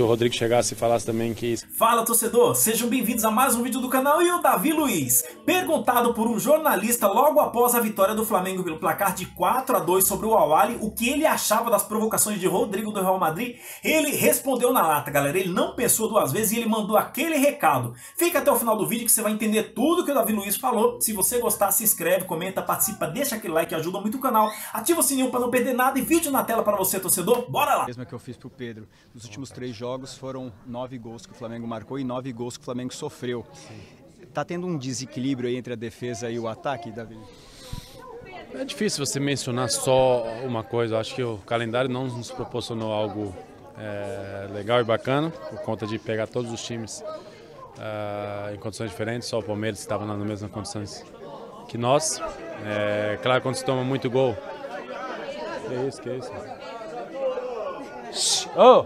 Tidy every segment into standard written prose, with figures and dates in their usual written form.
O Rodrigo chegasse e falasse também que... Fala, torcedor! Sejam bem-vindos a mais um vídeo do canal. E o Davi Luiz, perguntado por um jornalista logo após a vitória do Flamengo pelo placar de 4-2 sobre o Al-Ahly, o que ele achava das provocações de Rodrigo do Real Madrid, ele respondeu na lata, galera. Ele não pensou duas vezes e ele mandou aquele recado. Fica até o final do vídeo que você vai entender tudo que o Davi Luiz falou. Se você gostar, se inscreve, comenta, participa, deixa aquele like que ajuda muito o canal. Ativa o sininho para não perder nada e vídeo na tela para você, torcedor. Bora lá! Mesma que eu fiz pro Pedro. Nos últimos 3 jogos foram 9 gols que o Flamengo marcou e 9 gols que o Flamengo sofreu. Tá tendo um desequilíbrio aí entre a defesa e o ataque, Davi? É difícil você mencionar só uma coisa. Eu acho que o calendário não nos proporcionou algo legal e bacana, por conta de pegar todos os times em condições diferentes. Só o Palmeiras estava nas mesmas condições que nós. Claro, quando se toma muito gol... Que é isso? Oh!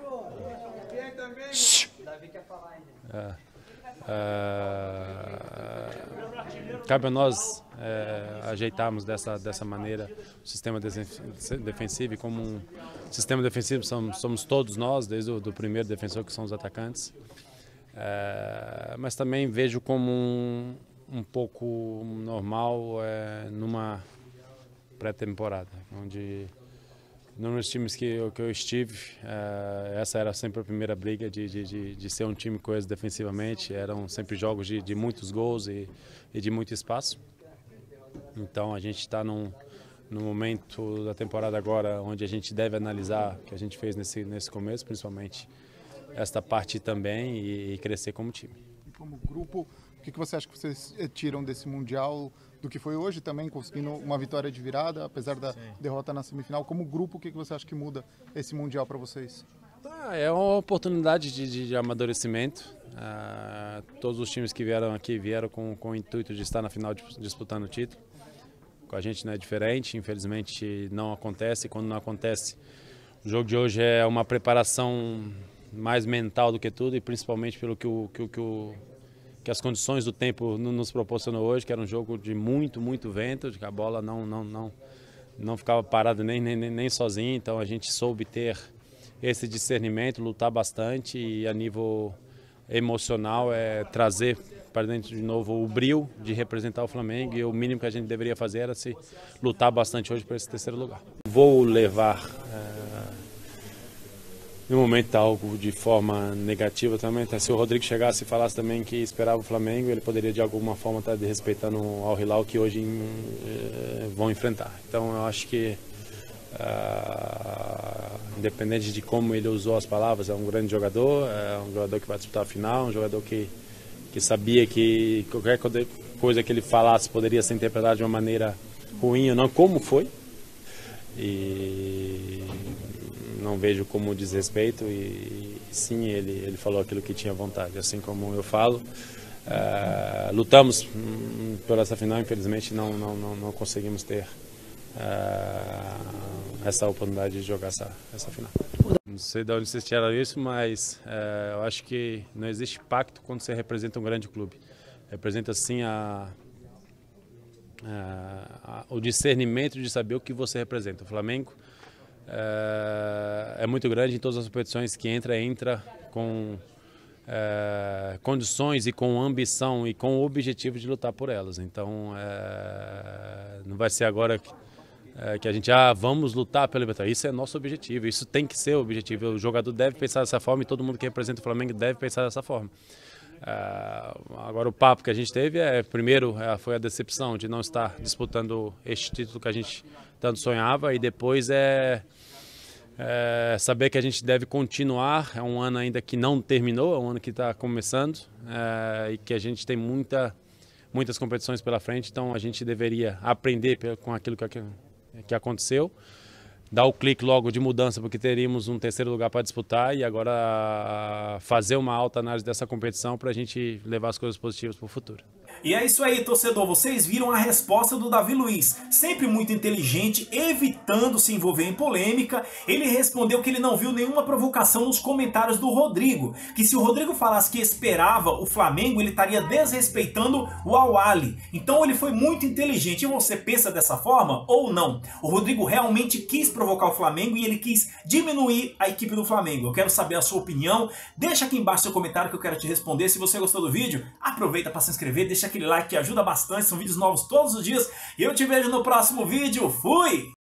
Cabe a nós ajeitarmos dessa maneira o sistema defensivo, e como um sistema defensivo somos todos nós, desde o primeiro defensor, que são os atacantes, mas também vejo como um pouco normal numa pré-temporada, onde nos times que eu estive, essa era sempre a primeira briga de ser um time coeso defensivamente. Eram sempre jogos de muitos gols e de muito espaço. Então a gente está no momento da temporada agora onde a gente deve analisar o que a gente fez nesse começo, principalmente esta parte também, e crescer como time. E como grupo, o que você acha que vocês tiram desse Mundial, do que foi hoje também, conseguindo uma vitória de virada, apesar da derrota na semifinal? Como grupo, o que você acha que muda esse Mundial para vocês? É uma oportunidade de amadurecimento. Todos os times que vieram aqui vieram com o intuito de estar na final disputando o título. Com a gente não é diferente, infelizmente não acontece. Quando não acontece, o jogo de hoje é uma preparação mais mental do que tudo, e principalmente pelo que as condições do tempo nos proporcionou hoje, que era um jogo de muito vento, de que a bola não ficava parada nem sozinha. Então a gente soube ter esse discernimento, lutar bastante, e a nível emocional trazer para dentro de novo o brio de representar o Flamengo, e o mínimo que a gente deveria fazer era se lutar bastante hoje para esse terceiro lugar. Vou levar no momento algo de forma negativa também. Se o Rodrigo chegasse e falasse também que esperava o Flamengo, ele poderia de alguma forma estar desrespeitando o Al-Hilal, que hoje vão enfrentar. Então eu acho que, independente de como ele usou as palavras, é um grande jogador, é um jogador que vai disputar a final, um jogador que sabia que qualquer coisa que ele falasse poderia ser interpretada de uma maneira ruim ou não, como foi. E não vejo como desrespeito, e sim, ele falou aquilo que tinha vontade, assim como eu falo. Lutamos por essa final, infelizmente não conseguimos ter essa oportunidade de jogar essa final. Não sei de onde vocês tiraram isso, mas eu acho que não existe pacto quando você representa um grande clube. Representa sim o discernimento de saber o que você representa. O Flamengo é muito grande em todas as competições que entra com condições e com ambição e com o objetivo de lutar por elas. Então não vai ser agora que a gente vamos lutar pela vitória. Isso é nosso objetivo, isso tem que ser o objetivo. O jogador deve pensar dessa forma, e todo mundo que representa o Flamengo deve pensar dessa forma. Agora, o papo que a gente teve primeiro foi a decepção de não estar disputando este título que a gente tanto sonhava, e depois saber que a gente deve continuar. É um ano ainda que não terminou, é um ano que está começando, e que a gente tem muitas competições pela frente. Então a gente deveria aprender com aquilo que aconteceu, dar o clique logo de mudança, porque teríamos um terceiro lugar para disputar, e agora fazer uma alta análise dessa competição para a gente levar as coisas positivas para o futuro. E é isso aí, torcedor. Vocês viram a resposta do Davi Luiz. Sempre muito inteligente, evitando se envolver em polêmica. Ele respondeu que ele não viu nenhuma provocação nos comentários do Rodrigo. Que se o Rodrigo falasse que esperava o Flamengo, ele estaria desrespeitando o Al-Ahly. Então ele foi muito inteligente. E você pensa dessa forma ou não? O Rodrigo realmente quis provocar provocar o Flamengo e ele quis diminuir a equipe do Flamengo. Eu quero saber a sua opinião. Deixa aqui embaixo seu comentário que eu quero te responder. Se você gostou do vídeo, aproveita para se inscrever, deixa aquele like que ajuda bastante. São vídeos novos todos os dias. E eu te vejo no próximo vídeo. Fui!